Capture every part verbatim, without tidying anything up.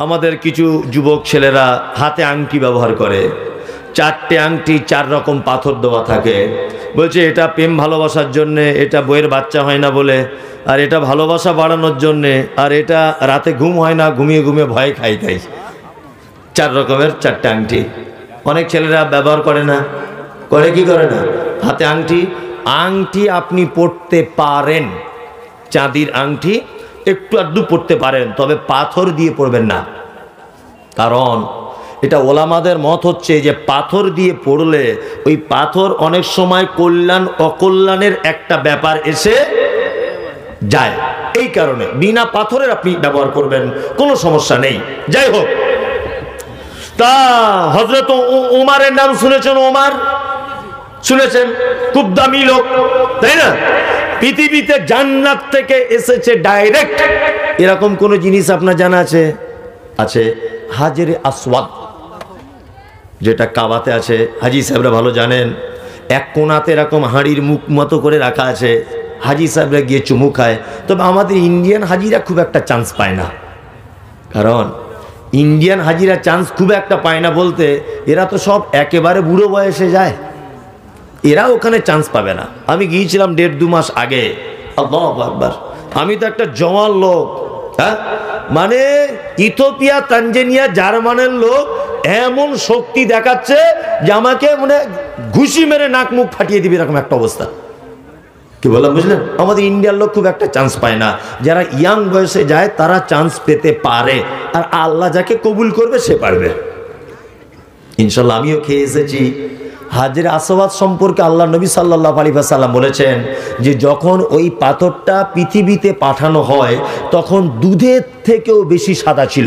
আমাদের কিছু যুবক ছেলেরা হাতে আংটি ব্যবহার করে, চারটে আংটি চার রকম পাথর দেওয়া থাকে, বলছে এটা প্রেম ভালোবাসার জন্যে, এটা বইয়ের বাচ্চা হয় না বলে, আর এটা ভালোবাসা বাড়ানোর জন্যে, আর এটা রাতে ঘুম হয় না, ঘুমিয়ে ঘুমিয়ে ভয় খাই খাই। চার রকমের চারটে আংটি অনেক ছেলেরা ব্যবহার করে না, করে কি করে না? হাতে আংটি, আংটি আপনি পড়তে পারেন, চাঁদির আংটি একটু আধটু পড়তে পারেন, তবে পাথর দিয়ে পড়বেন না। কারণ এটা ওলামাদের মত হচ্ছে যে পাথর দিয়ে পড়লে ওই পাথর অনেক সময় কল্যাণ অকল্যাণের একটা ব্যাপার এসে যায়, এই কারণে বিনা পাথরের আপনি ব্যবহার করবেন, কোনো সমস্যা নেই। যাই হোক, তা হযরত ওমরের নাম শুনেছেন? ওমর শুনেছেন? খুব দামি লোক, তাই না? পৃথিবীতে জান্নাত থেকে এসেছে ডাইরেক্ট, এরকম কোন জিনিস আপনার জানা আছে? আছে হাজরে আসওয়াদ, যেটা কাবাতে আছে। হাজি সাহেবরা ভালো জানেন, এক কোণাতে এরকম হাঁড়ির মুখ মতো করে রাখা আছে, হাজি সাহেবরা গিয়ে চুমু খায়। তবে আমাদের ইন্ডিয়ান হাজিরা খুব একটা চান্স পায় না, কারণ ইন্ডিয়ান হাজিরা চান্স খুব একটা পায় না বলতে এরা তো সব একেবারে বুড়ো বয়সে যায়, এরা ওখানে চান্স পাবে না। আমি গিয়েছিলাম দেড় দু মাস আগে, আল্লাহু আকবার, আমি তো একটা জওয়ান লোক, হ্যাঁ, মানে ইথিওপিয়া, তানজানিয়া, জার্মানের লোক এমন শক্তি দেখাচ্ছে যে আমাকে মানে ঘুষি মেরে নাক মুখ ফাটিয়ে দিবে, এরকম একটা অবস্থা। কি বললাম বুঝলেন? আমাদের ইন্ডিয়ার লোক খুব একটা চান্স পায় না, যারা ইয়াং বয়সে যায় তারা চান্স পেতে পারে, আর আল্লাহ যাকে কবুল করবে সে পারবে ইনশাল্লাহ। আমিও খেয়ে এসেছি। হাজরে আসওয়াদ সম্পর্কে আল্লাহ নবী সাল্লাল্লাহু আলাইহি ওয়াসাল্লাম বলেছেন যে যখন ওই পাথরটা পৃথিবীতে পাঠানো হয় তখন দুধের থেকেও বেশি সাদা ছিল।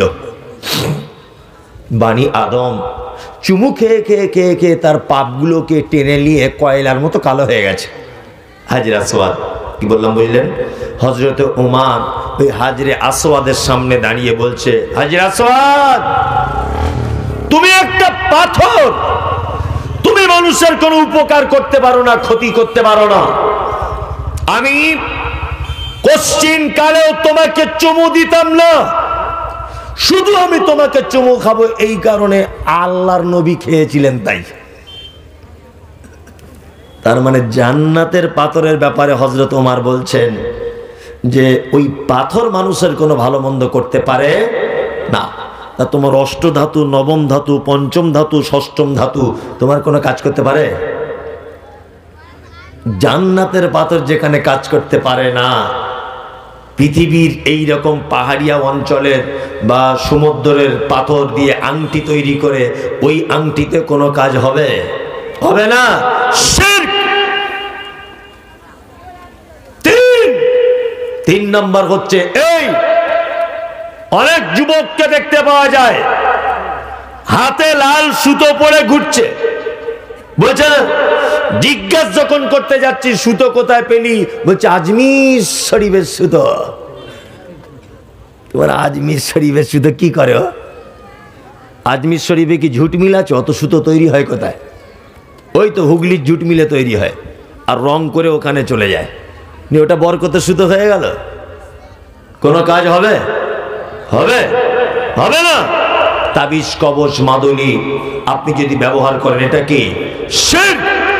বানি আদম চুমু খেয়ে খেয়ে খেয়ে খেয়ে তার পাপগুলোকে টেনে নিয়ে কয়লার মতো কালো হয়ে গেছে। হাজরে আসওয়াদ, কি বললাম বুঝলেন? হযরত ওমর ওই হাজরে আসওয়াদের সামনে দাঁড়িয়ে বলছে, হাজরে আসওয়াদ, তুমি একটা পাথর, তুমি মানুষের কোনো উপকার করতে পারো না, ক্ষতি করতে পারো না। আমি কোশ্চিন কালেও তোমাকে চুমু দিতাম না, শুধু আমি তোমাকে চুমু খাবো এই কারণে আল্লাহর নবী খেয়েছিলেন তাই। তার মানে জান্নাতের পাথরের ব্যাপারে হযরত ওমর বলছেন যে ওই পাথর মানুষের কোনো ভালো মন্দ করতে পারে না। তা তোমার অষ্ট ধাতু, নবম ধাতু, পঞ্চম ধাতু, ষষ্ঠম ধাতু তোমার কোনো কাজ করতে পারে? জান্নাতের পাথর যেখানে কাজ করতে পারে না, পৃথিবীর এই রকম পাহাড়িয়া অঞ্চলের বা সমুদ্রের পাথর দিয়ে আংটি তৈরি করে ওই আংটিতে কোনো কাজ হবে? হবে না। শিরক। তিন তিন নম্বর হচ্ছে এই, অনেক যুবককে দেখতে পাওয়া যায় হাতে লাল সুতো পরে ঘুরছে, বলছে না, জিজ্ঞাসা যখন করতে যাচ্ছি সুতো কোথায় পেলি, বলছে আজমির শরীফের সুতো। তোমার আজমির শরীফের সুতো কি করে? আজমির শরীফে কি ঝুট মিল আছে? অত সুতো তৈরি হয় কোথায়? ওই তো হুগলির ঝুট মিলে তৈরি হয়, আর রং করে ওখানে চলে যায়, ওটা বরকতের সুতো হয়ে গেল। কোনো কাজ হবে? হবে হবে না। তাবিজ, কবচ, মাদুলি আপনি যদি ব্যবহার করেন, এটা কি শিরক।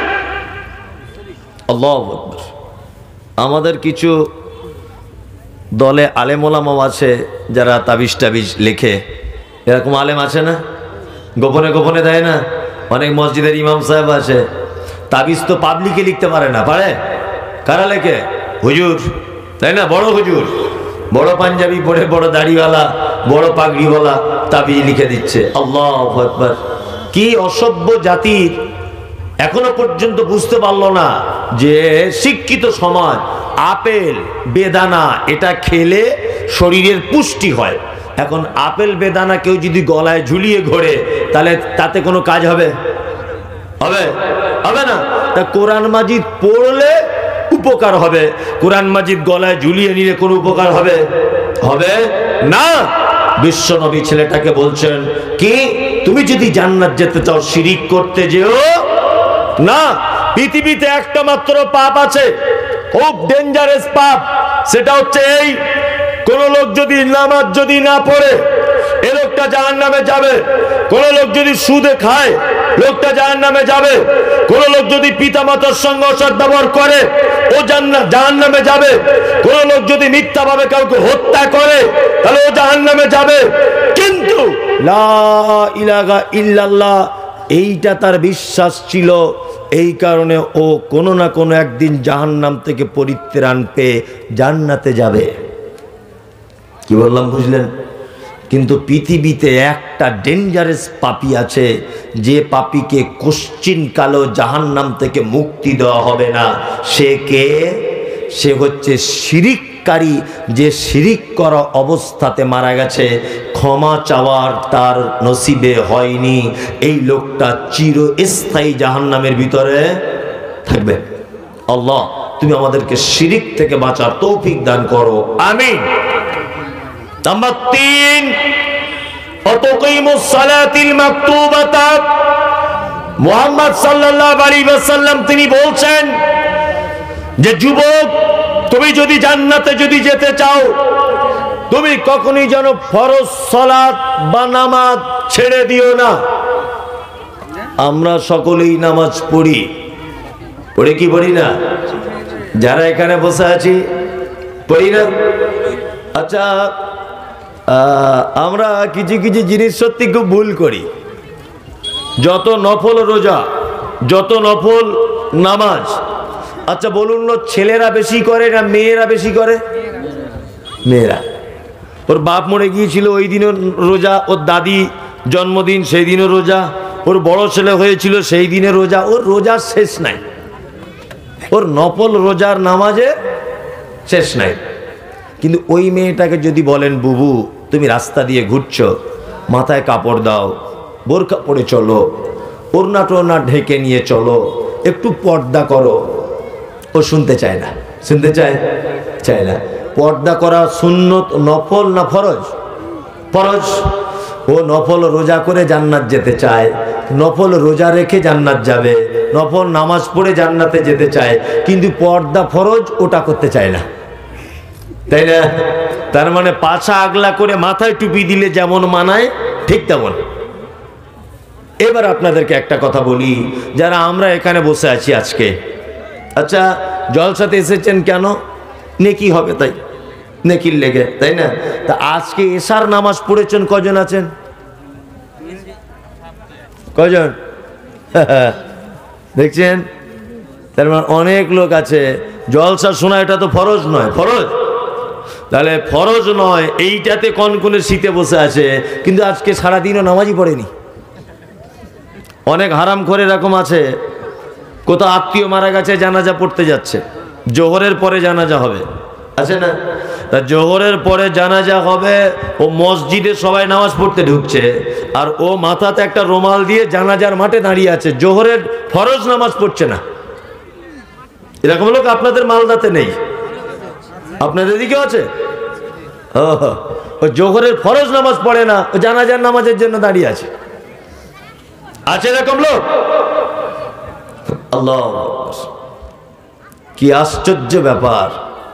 আল্লাহু আকবার। আমাদের কিছু দলে আলেম ওলামাও আছে যারা তাবিজ টাবিজ লেখে, এরকম আলেম আছে না, গোপনে গোপনে দেয় না। অনেক মসজিদের ইমাম সাহেব আছে, তাবিজ তো পাবলিকে লিখতে পারে না, পারে? কারা লেখে? হুজুর, তাই না? বড় হুজুর, বড় পাঞ্জাবি পরে, বড় দাড়িওয়ালা, বড় পাগড়িওয়ালা তাবিজ লিখে দিচ্ছে। আল্লাহু আকবার। কি অসভ্য জাতির এখনো পর্যন্ত বুঝতে পারলো না যে শিক্ষিত সমাজ আপেল বেদানা এটা খেলে শরীরের পুষ্টি হয়। এখন আপেল বেদানা কেউ যদি গলায় ঝুলিয়ে ঘোরে তাহলে তাতে কোনো কাজ হবে? হবে হবে না। তা কোরআন মাজিদ পড়লে উপকার হবে, কোরআন মাজিদ গলায় ঝুলিয়ে নিলে কোনো উপকার হবে? হবে না। বিশ্ব নবী ছেলেটাকে বলছেন কি, তুমি যদি জান্নাত যেতে চাও শিরিক করতে যেও না। পৃথিবীতে একটা মাত্র পাপ আছে, খুব ডেঞ্জারাস পাপ, সেটা হচ্ছে এই, কোন লোক যদি নামাজ যদি না পড়ে, এ লোক জাহান্নামে যাবে। কোন লোক যদি সুদে খায় লোকটা জাহান্নামে যাবে। কোন লোক যদি পিতামাতার সঙ্গে অসদ্ব্যবহার করে ও জান্নাত জাহান্নামে যাবে। কোন লোক যদি মিথ্যাভাবে কাউকে হত্যা করে তাহলে ও জাহান্নামে যাবে। কিন্তু লা ইলাহা ইল্লাল্লাহ এইটা তার বিশ্বাস ছিল, এই কারণে ও কোনো না কোনো একদিন জাহান্নাম থেকে পরিত্রাণ পেয়ে জান্নাতে যাবে। কি বললাম বুঝলেন? কিন্তু পৃথিবীতে একটা ডেঞ্জারাস পাপী আছে, যে পাপীকে কোশ্চিন কালো জাহান্নাম থেকে মুক্তি দেওয়া হবে না। সে কে? সে হচ্ছে শিরিককারী, যে শিরিক করা অবস্থাতে মারা গেছে, ক্ষমা চাওয়ার তার নসিবে হয়নি। এই লোকটা চিরস্থায়ী জাহান্নামের ভিতরে থাকবে। আল্লাহ তুমি আমাদেরকে শিরিক থেকে বাঁচার তৌফিক দান করো, আমিন। নাম্বার তিন, অতুকিমুস সালাতিল মাকতুবাতা। মুহাম্মদ সাল্লাল্লাহু আলাইহি ওয়াসাল্লাম তিনি বলছেন যে যুবক, তুমি যদি জান্নাতে যদি যেতে চাও, তুমি কখনোই যেন ফরজ সালাত বা নামাজ ছেড়ে দিও না। আমরা সকলেই নামাজ পড়ি, পড়ে কি পড়ি না? যারা এখানে বসে আছি পড়ি না? আচ্ছা, আমরা কিছু কিছু জিনিস সত্যি খুব ভুল করি। যত নফল রোজা, যত নফল নামাজ, আচ্ছা বলুন না, ছেলেরা বেশি করে না মেয়েরা বেশি করে? মেয়েরা। ওর বাপ মরে গিয়েছিল ওই দিনও রোজা, ওর দাদি জন্মদিন সেই দিনও রোজা, ওর বড় ছেলে হয়েছিল সেই দিনে রোজা। ওর রোজার শেষ নাই, ওর নফল রোজার নামাজে শেষ নাই। কিন্তু ওই মেয়েটাকে যদি বলেন, বুবু তুমি রাস্তা দিয়ে ঘুরছো, মাথায় কাপড় দাও, বোরকা পরে চলো, ওড়না টোড়না ঢেকে নিয়ে চলো, একটু পর্দা করো, ও শুনতে চায় না। শুনতে চায় চায় না। পর্দা করা সুন্নত, নফল না ফরজ? ফরজ। ও নফল রোজা করে জান্নাত যেতে চায়, নফল রোজা রেখে জান্নাত যাবে, নফল নামাজ পড়ে জান্নাতে যেতে চায়, কিন্তু পর্দা ফরজ ওটা করতে চায় না, তাই না? তার মানে পাছা আগলা করে মাথায় টুপি দিলে যেমন মানায় ঠিক তেমন। এবার আপনাদেরকে একটা কথা বলি, যারা আমরা এখানে বসে আছি আজকে, আচ্ছা জলসাতে এসেছেন কেন? নেকি হবে তাই, নেকির লেগে, তাই না? তা আজকে এশার নামাজ পড়েছেন কজন আছেন? কজন? দেখছেন? তার মানে অনেক লোক আছে। জলসা শোনা এটা তো ফরজ নয়। ফরজ? তাহলে ফরজ নয় এইটাতে কনকনে শীতে বসে আছে, কিন্তু আজকে সারাদিনও নামাজই পড়েনি। অনেক হারাম করে এরকম আছে, কোথাও আত্মীয় মারা গেছে, জানাজা পড়তে যাচ্ছে, জোহরের পরে জানাজা হবে, আছে না? তা জোহরের পরে জানাজা হবে, ও মসজিদে সবাই নামাজ পড়তে ঢুকছে, আর ও মাথাতে একটা রুমাল দিয়ে জানাজার মাঠে দাঁড়িয়ে আছে, জোহরের ফরজ নামাজ পড়ছে না। এরকম লোক আপনাদের মালদাতে নেই? আপনাদের দিকেও আছে? ও জোহরের ফরজ নামাজ পড়ে না, ও জানাজার নামাজের জন্য দাঁড়িয়ে আছে। আছে এরকম লোক? আল্লাহ, কি আশ্চর্য ব্যাপার!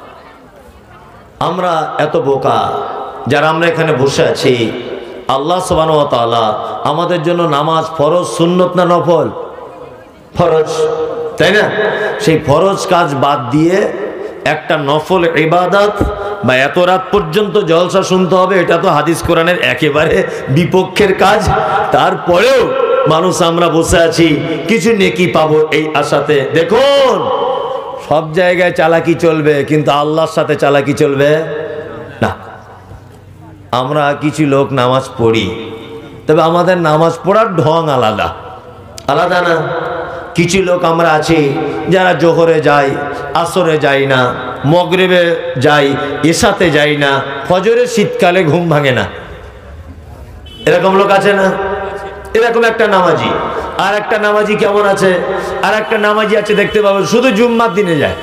আমরা এত বোকা যারা আমরা এখানে বসে আছি। আল্লাহ সুবহানাহু ওয়া তাআলা আমাদের জন্য নামাজ ফরজ, সুন্নত না নফল? ফরজ, তাই না? সেই ফরজ কাজ বাদ দিয়ে একটা নফল ইবাদত বা এত রাত পর্যন্ত জলসা শুনতে হবে, এটা তো হাদিস কোরআনের একেবারে বিপক্ষের কাজ। তারপরেও মানুষ আমরা বসে আছি কিছু নেকি পাবো এই আশাতে। দেখুন, সব জায়গায় চালাকি চলবে, কিন্তু আল্লাহর সাথে চালাকি চলবে না। আমরা কিছু লোক নামাজ পড়ি, তবে আমাদের নামাজ পড়ার ঢং আলাদা, আলাদা না? কিছু লোক আমরা আছি যারা জোহরে যাই, আসরে যাই না, মগরিবে যাই, এশাতে যাই না, ফজরে শীতকালে ঘুম ভাঙে না। এরকম লোক আছে না? এরকম একটা নামাজি। আর একটা নামাজি কেমন আছে? আর একটা নামাজি আছে দেখতে পাবেন শুধু জুম্মার দিনে যায়।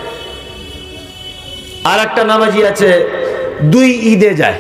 আর একটা নামাজি আছে দুই ঈদে যায়।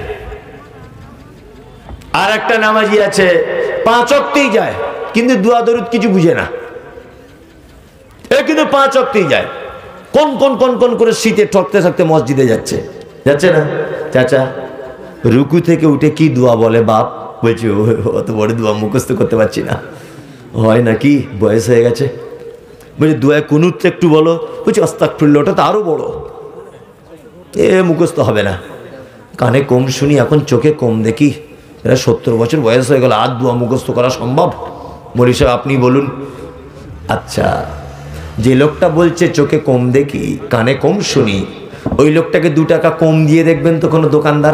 আর একটা নামাজি আছে পাঁচ ওয়াক্তেই যায়, কিন্তু দুয়া দরুদ কিছু বুঝে না, এ কিন্তু পাঁচ ওয়াক্তেই যায়। কোন কোন কোন কোন করে শীতে ঠকতে ঠকতে মসজিদে যাচ্ছে, যাচ্ছে না? চাচা রুকু থেকে উঠে কি দোয়া বলে বাপ? বলছি অত বড় দোয়া মুখস্থ করতে পারছি না। হয় নাকি, বয়স হয়ে গেছে? বলছি দোয়া কুনুত একটু বলো। বলছি আস্তাগফিরুল্লাহ, ওটা তো আরও বড়, এ মুখস্থ হবে না। কানে কম শুনি, এখন চোখে কম দেখি, এরা সত্তর বছর বয়স হয়ে গেল, আর দোয়া মুখস্থ করা সম্ভব? মৌলী সাহেব আপনি বলুন। আচ্ছা, যে লোকটা বলছে চোখে কম দেখি কানে কম শুনি, ওই লোকটাকে দু টাকা কম দিয়ে দেখবেন তো কোনো দোকানদার,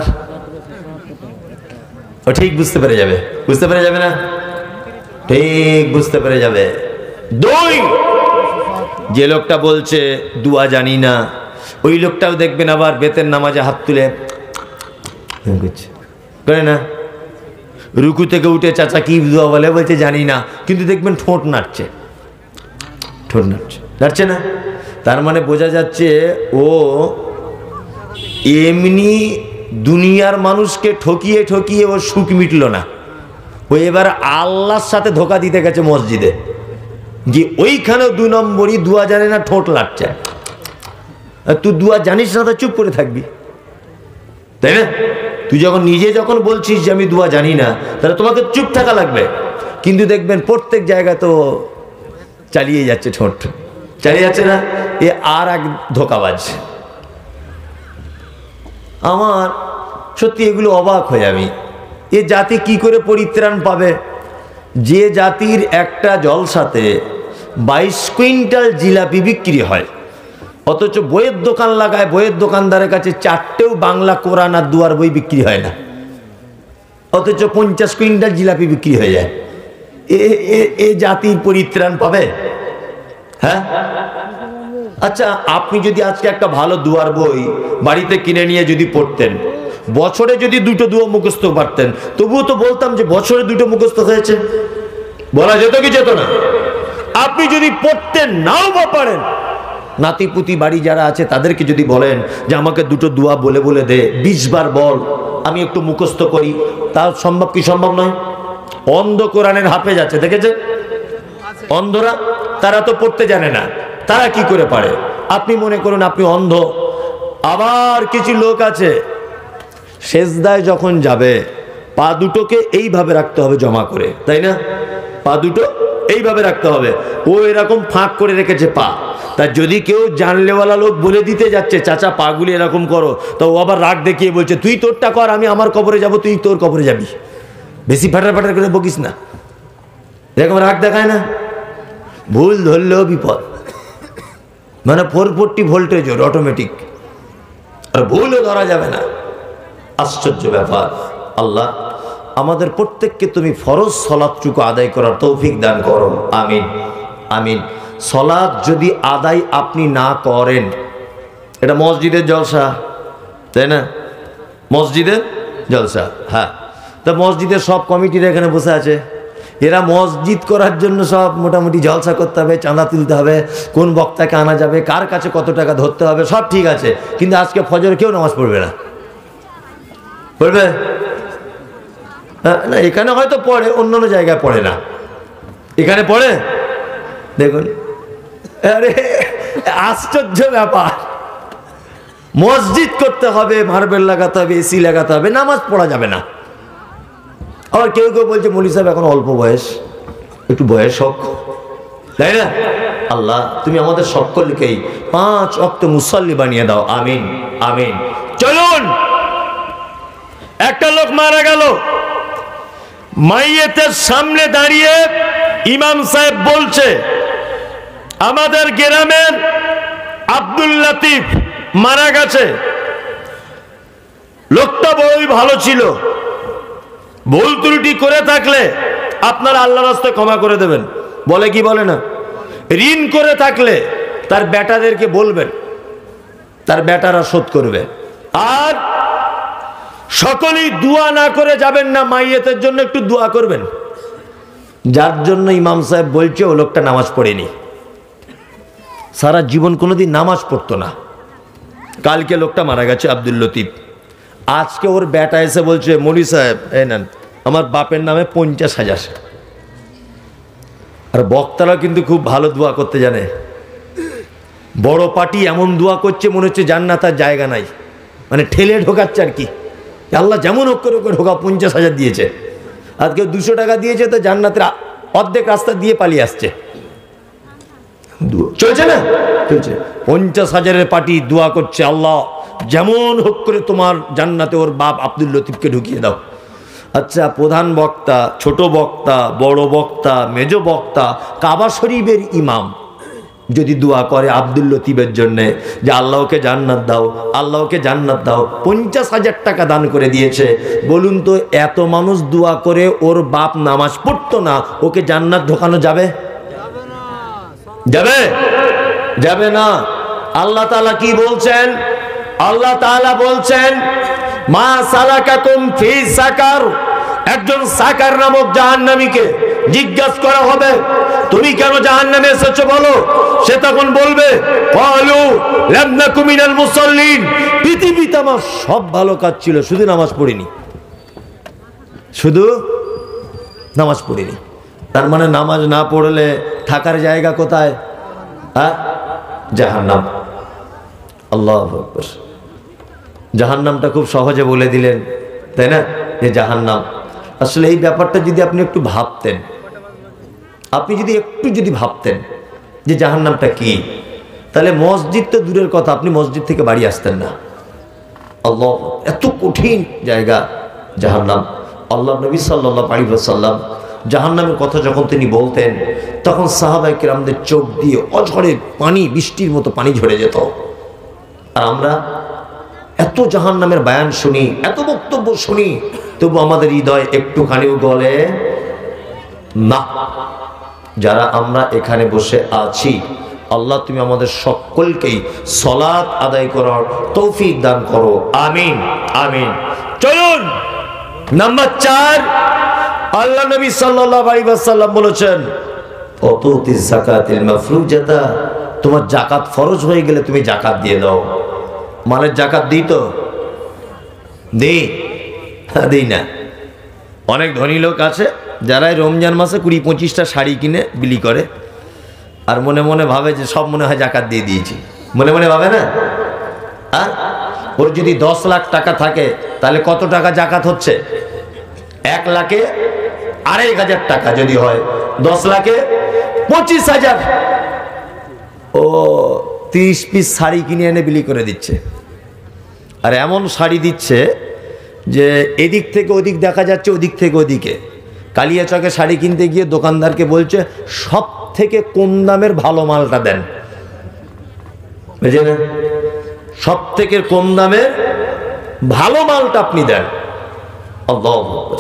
ও ঠিক বুঝতে পেরে যাবে। বুঝতে পেরে যাবে না? ঠিক বুঝতে পেরে যাবে। দুই, যে লোকটা বলছে দুয়া জানি না, ওই লোকটাও দেখবেন আবার বেতের নামাজে হাত তুলে করে না। রুকু থেকে উঠে চাচা কি দোয়া বলে, বলছে জানি না, কিন্তু দেখবেন ঠোঁট নাড়ছে, ঠোঁট নাড়ছে, নাড়ছে না। তার মানে বোঝা যাচ্ছে ও এমনি দুনিয়ার মানুষকে ঠকিয়ে ঠকিয়ে ওর সুখ মিটল না, ও এবার আল্লাহর সাথে ধোকা দিতে গেছে মসজিদে, যে ওইখানেও দু নম্বরই দুয়া জানে না, ঠোঁট লাটছে। তুই দুয়া জানিস না, তা চুপ করে থাকবি, তাই না? তুই যখন নিজে যখন বলছিস যে আমি দুয়া জানি না, তাহলে তোমাকে চুপ থাকা লাগবে। কিন্তু দেখবেন প্রত্যেক জায়গায় তো চালিয়ে যাচ্ছে, ঠোঁট চালিয়ে যাচ্ছে না, এ আর এক ধোকাবাজ। আমার সত্যি এগুলো অবাক হয়ে আমি, এ জাতি কি করে পরিত্রাণ পাবে? যে জাতির একটা জলসাতে বাইশ কুইন্টাল জিলাপি বিক্রি হয়, অথচ বইয়ের দোকান লাগায়, বইয়ের দোকানদারের কাছে চারটেও বাংলা কোরআন আর দুয়ার বই বিক্রি হয় না, অথচ পঞ্চাশ কুইন্টাল জিলাপি বিক্রি হয়ে যায়। এ এ জাতির পরিত্রাণ পাবে? হ্যাঁ। আচ্ছা, আপনি যদি আজকে একটা ভালো দুয়ার বই বাড়িতে কিনে নিয়ে যদি পড়তেন, বছরে যদি দুটো দুয়া মুখস্থ পারতেন, তবুও তো বলতাম যে বছরে দুটো মুখস্থ হয়েছে, বলা যেত কি যেত না? আপনি যদি পড়তেন নাও বা পারেন, নাতিপুতি বাড়ি যারা আছে তাদেরকে যদি বলেন যে আমাকে দুটো দুয়া বলে বলে দে, বিশ বার বল, আমি একটু মুখস্থ করি, তা সম্ভব কি সম্ভব নয়? অন্ধ কোরআনের হাফেজ আছে, দেখেছে? অন্ধরা, তারা তো পড়তে জানে না, তারা কি করে পারে? আপনি মনে করুন আপনি অন্ধ, আবার কিছু লোক আছে সেজদায় যখন যাবে পা দুটোকে এইভাবে রাখতে হবে জমা করে, তাই না? পা দুটো এইভাবে রাখতে হবে, ও এরকম ফাঁক করে রেখেছে পা। তা যদি কেউ জানলেওয়ালা লোক বলে দিতে যাচ্ছে চাচা পাগুলি এরকম করো, তো ও আবার রাগ দেখিয়ে বলছে তুই তোরটা কর, আমি আমার কবরে যাব, তুই তোর কবরে যাবি, বেশি ফাটার ফাটার করে বকিস না, এরকম রাগ দেখায় না? ভুল ধরলেও বিপদ, মানে ফোর ফোরটি ভোল্টেজ ওর অটোমেটিক, আর ভুলও ধরা যাবে না। আশ্চর্য ব্যাপার। আল্লাহ আমাদের প্রত্যেককে তুমি ফরজ সলাতটুকু আদায় করার তৌফিক দান করো, আমিন আমিন। সলাত যদি আদায় আপনি না করেন, এটা মসজিদের জলসা, তাই না? মসজিদের জলসা, হ্যাঁ। তা মসজিদের সব কমিটিরা এখানে বসে আছে, এরা মসজিদ করার জন্য সব মোটামুটি জলসা করতে হবে, চাঁদা তুলতে হবে, কোন বক্তাকে আনা যাবে, কার কাছে কত টাকা ধরতে হবে, সব ঠিক আছে, কিন্তু আজকে ফজরে কেউ নামাজ পড়বে না, পড়বে না? এখানে হয়তো পড়ে, অন্য অন্য জায়গায় পড়ে না, এখানে পড়ে। দেখুন, আরে আশ্চর্য ব্যাপার, মসজিদ করতে হবে, মার্বেল লাগাতে হবে, এসি লাগাতে হবে, নামাজ পড়া যাবে না। আবার কেউ কেউ বলছে মৌলী সাহেব এখন অল্প বয়স, একটু বয়স হোক, তাই না? আল্লাহ তুমি আমাদের সকলকেই পাঁচ ওয়াক্ত মুসল্লি বানিয়ে দাও, আমিন আমিন। চলুন, একটা লোক মারা গেল, মাইয়েতের সামনে দাঁড়িয়ে ইমাম সাহেব বলছে আমাদের গ্রামের আব্দুল লতিফ মারা গেছে, লোকটা বড়ই ভালো ছিল, ভুল ত্রুটি করে থাকলে আপনারা আল্লাহর রাস্তায় ক্ষমা করে দেবেন, বলে কি বলে না? ঋণ করে থাকলে তার বেটাদেরকে বলবেন, তার বেটারা শোধ করবে। আর সকলেই দোয়া না করে যাবেন না, মাইয়েতের জন্য একটু দোয়া করবেন। যার জন্য ইমাম সাহেব বলছে ও লোকটা নামাজ পড়েনি, সারা জীবন কোনোদিন নামাজ পড়তো না, কালকে লোকটা মারা গেছে আব্দুল লতিফ, আজকে ওর বেটা এসে বলছে মৌলী সাহেব এই নেন আমার বাপের নামে পঞ্চাশ হাজার। আর বক্তারা কিন্তু খুব ভালো দোয়া করতে জানে, বড় পার্টি এমন দোয়া করছে মনে হচ্ছে জান্নাতের জায়গা নাই, মানে ঠেলে ঢোকাচ্ছে আর কি, আল্লাহ যেমন হোক করে ঢোকা, পঞ্চাশ হাজার দিয়েছে। আজকে দুশো টাকা দিয়েছে তো জান্নাতের অর্ধেক রাস্তা দিয়ে পালিয়ে আসছে। চলছে না? চলছে। পঞ্চাশ হাজারের পার্টি দোয়া করছে, আল্লাহ যেমন হোক করে তোমার জান্নাতে ওর বাপ আব্দুল লতিফকে ঢুকিয়ে দাও। আচ্ছা, প্রধান বক্তা, ছোট বক্তা, বড় বক্তা, মেজ বক্তা, কাবা শরীফের ইমাম যদি দোয়া করে আব্দুল লতিফের জন্যে যে আল্লাহকে জান্নাত দাও, আল্লাহকে জান্নাত দাও, পঞ্চাশ হাজার টাকা দান করে দিয়েছে, বলুন তো এত মানুষ দোয়া করে ওর বাপ নামাজ পড়তো না, ওকে জান্নাত ঢোকানো যাবে? যাবে? যাবে না। আল্লাহ তাআলা কি বলছেন? আল্লাহ তাআলা বলছেন মা সালাকাকুম ফি সাকার। একজন সাকার নামক জাহান্নামীকে জিজ্ঞাসা করা হবে তুমি কেন জাহান্নামে এসেছো বলো। সে তখন বলবে ক্বালু লাম নাকু মিনাল মুসাল্লিন, পৃথিবীতে আমার সব ভালো কাজ ছিল, শুধু নামাজ পড়িনি, শুধু নামাজ পড়িনি। তার মানে নামাজ না পড়লে থাকার জায়গা কোথায়? হ্যাঁ, জাহান্নাম। আল্লাহু আকবার। জাহান্নামটা খুব সহজে বলে দিলেন, তাই না? যে জাহান্নাম আসলে এই ব্যাপারটা যদি আপনি একটু ভাবতেন, আপনি যদি একটু যদি ভাবতেন যে জাহান্নামটা কি, তাহলে মসজিদ তো দূরের কথা, আপনি মসজিদ থেকে বাড়ি আসতেন না। আল্লাহ, এত কঠিন জায়গা জাহান্নাম। আল্লাহ নবী সাল্লাল্লাহু আলাইহি ওয়াসাল্লাম জাহান্নামের কথা যখন তিনি বলতেন, তখন সাহাবায়ে কেরামদের চোখ দিয়ে অঝরে পানি, বৃষ্টির মতো পানি ঝরে যেত। আর আমরা এত জাহান্নামের বয়ান শুনি, এত বক্তব্য শুনি, তবু আমাদের হৃদয় একটুখানিও গলে না। যারা আমরা এখানে বসে আছি, আল্লাহ তুমি আমাদের সকলকেই সালাত আদায় করার তৌফিক দান করো, আমিন আমিন। চলুন নাম্বার চার, আল্লাহ নবী সাল্লাল্লাহু আলাইহি ওয়াসাল্লাম বলেছেন অতুতিজ যাকাতিল মাফরুজাতা, তোমার যাকাত ফরজ হয়ে গেলে তুমি যাকাত দিয়ে দাও। মালের যাকাত দিই তো দিই দিই না। অনেক ধনী লোক আছে যারা রমজান মাসে কুড়ি পঁচিশটা শাড়ি কিনে বিলি করে, আর মনে মনে ভাবে যে সব মনে হয় যাকাত দিয়ে দিয়েছি, মনে মনে ভাবে না। আর ওর যদি দশ লাখ টাকা থাকে তাহলে কত টাকা যাকাত হচ্ছে? এক লাখে আড়াই হাজার টাকা যদি হয়, দশ লাখে পঁচিশ হাজার। ও তিরিশ পিস শাড়ি কিনে এনে বিলি করে দিচ্ছে। আর এমন শাড়ি দিচ্ছে যে এদিক থেকে ওদিক দেখা যাচ্ছে, ওদিক থেকে ওদিকে। কালিয়াচকে শাড়ি কিনতে গিয়ে দোকানদারকে বলছে সব থেকে কম দামের ভালো মালটা দেন, বুঝলেন? সব থেকে কম দামের ভালো মালটা আপনি দেন। আল্লাহু আকবার।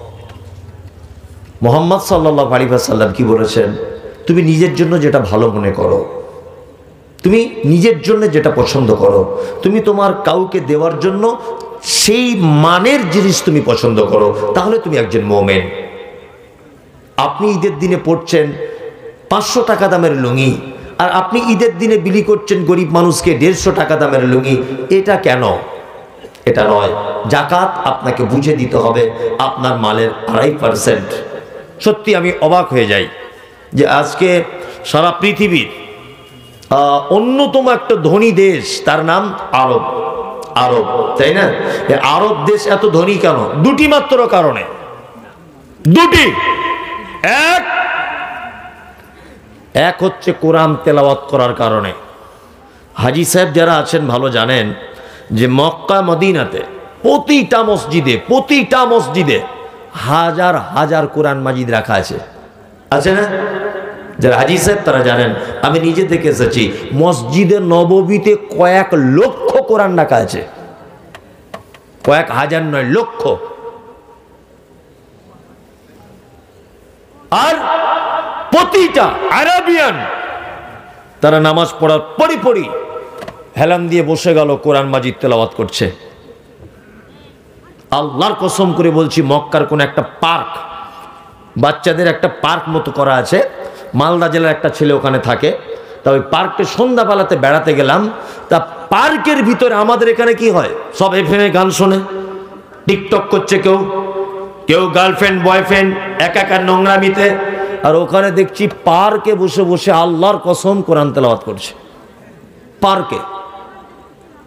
মুহাম্মদ সাল্লাল্লাহু আলাইহি ওয়াসাল্লাম কি বলেছেন? তুমি নিজের জন্য যেটা ভালো মনে করো, তুমি নিজের জন্য যেটা পছন্দ করো, তুমি তোমার কাউকে দেওয়ার জন্য সেই মানের জিনিস তুমি পছন্দ করো, তাহলে তুমি একজন মুমিন। আপনি ঈদের দিনে পড়ছেন পাঁচশো টাকা দামের লুঙ্গি, আর আপনি ঈদের দিনে বিলি করছেন গরিব মানুষকে দেড়শো টাকা দামের লুঙ্গি, এটা কেন? এটা নয়। যাকাত আপনাকে বুঝে দিতে হবে আপনার মালের আড়াই পার্সেন্ট। সত্যি আমি অবাক হয়ে যাই যে আজকে সারা পৃথিবীর অন্যতম একটা ধনী দেশ, তার নাম আরব। আরব, তাই না? আরব দেশ এত ধনী কেন? দুটি মাত্র কারণে, দুটি। এক এক হচ্ছে কোরআন তেলাওয়াত করার কারণে। হাজি সাহেব যারা আছেন ভালো জানেন যে মক্কা মদিনাতে প্রতিটা মসজিদে প্রতিটা মসজিদে হাজার হাজার কোরআন মাজিদ রাখা আছে, আছে না? যারা হাজি সাহেব তারা জানেন। আমি নিজে দেখে এসেছি মসজিদে নববীতে কয়েক লক্ষ কোরআন রাখা আছে, কয়েক হাজার নয়, লক্ষ। আর প্রতিটা আরাবিয়ান তারা নামাজ পড়ার পরই পরই হেলান দিয়ে বসে গেল, কোরআন মাজিদ তেলাওয়াত করছে। আল্লাহর কসম করে বলছি, মক্কার কোন একটা পার্ক, বাচ্চাদের একটা পার্ক মতো করা আছে, মালদা জেলার একটা ছেলে ওখানে থাকে। তা ওই পার্কে সন্ধ্যাবেলাতে বেড়াতে গেলাম। তা পার্কের ভিতরে আমাদের এখানে কি হয়, সব এফএমে গান শোনে, টিকটক করছে, কেউ কেউ গার্লফ্রেন্ড বয়ফ্রেন্ড একাকার নোংরামিতে। আর ওখানে দেখছি পার্কে বসে বসে আল্লাহর কসম কোরআন তেলাওয়াত করছে। পার্কে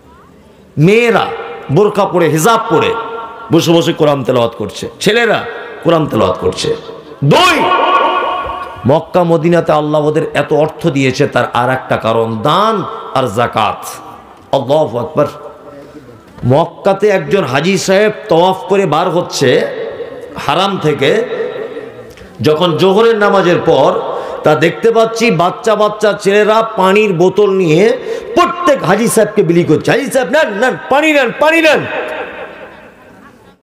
মেয়েরা বোরকা পরে হিজাব পরে বসে বসে কোরআন তেলাওয়াত করছে, ছেলেরা কোরআন তেলাওয়াত করছে। দুই, মক্কা মদিনাতে আল্লাহ ওদের এত অর্থ দিয়েছে তার আর একটা কারণ দান আর যাকাত। আল্লাহু আকবার। মক্কাতে একজন হাজী সাহেব তওয়াফ করে বার হচ্ছে হারাম থেকে, যখন জোহরের নামাজের পর তা দেখতে পাচ্ছি বাচ্চা বাচ্চা ছেলেরা পানির বোতল নিয়ে প্রত্যেক হাজী সাহেবকে বিলি করছে, হাজী সাহেব নেন নেন পানি নেন পানি নেন।